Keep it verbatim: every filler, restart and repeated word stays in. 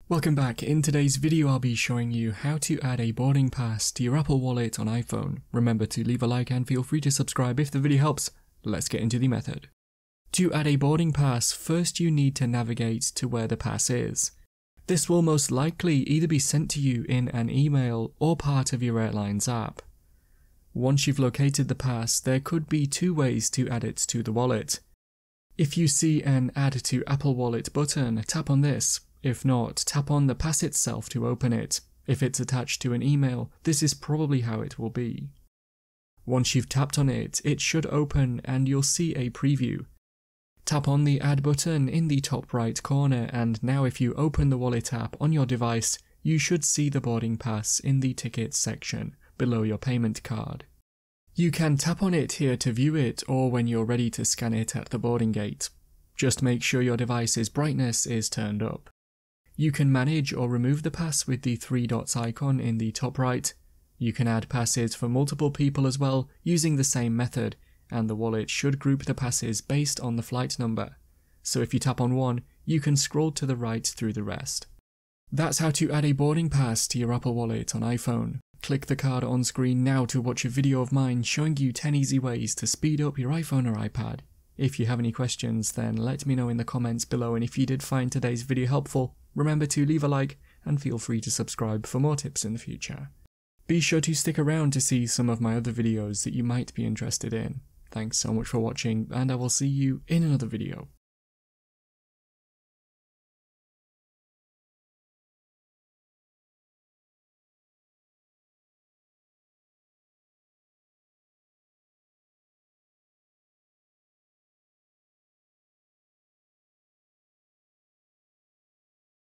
Welcome back. In today's video I'll be showing you how to add a boarding pass to your Apple Wallet on iPhone. Remember to leave a like and feel free to subscribe if the video helps. Let's get into the method. To add a boarding pass, first you need to navigate to where the pass is. This will most likely either be sent to you in an email or part of your airline's app. Once you've located the pass, there could be two ways to add it to the wallet. If you see an Add to Apple Wallet button, tap on this. If not, tap on the pass itself to open it. If it's attached to an email, this is probably how it will be. Once you've tapped on it, it should open and you'll see a preview. Tap on the Add button in the top right corner, and now if you open the wallet app on your device, you should see the boarding pass in the Tickets section below your payment card. You can tap on it here to view it, or when you're ready to scan it at the boarding gate. Just make sure your device's brightness is turned up. You can manage or remove the pass with the three dots icon in the top right. You can add passes for multiple people as well using the same method, and the wallet should group the passes based on the flight number. So if you tap on one, you can scroll to the right through the rest. That's how to add a boarding pass to your Apple Wallet on iPhone. Click the card on screen now to watch a video of mine showing you ten easy ways to speed up your iPhone or iPad. If you have any questions, then let me know in the comments below, and if you did find today's video helpful, remember to leave a like and feel free to subscribe for more tips in the future. Be sure to stick around to see some of my other videos that you might be interested in. Thanks so much for watching, and I will see you in another video.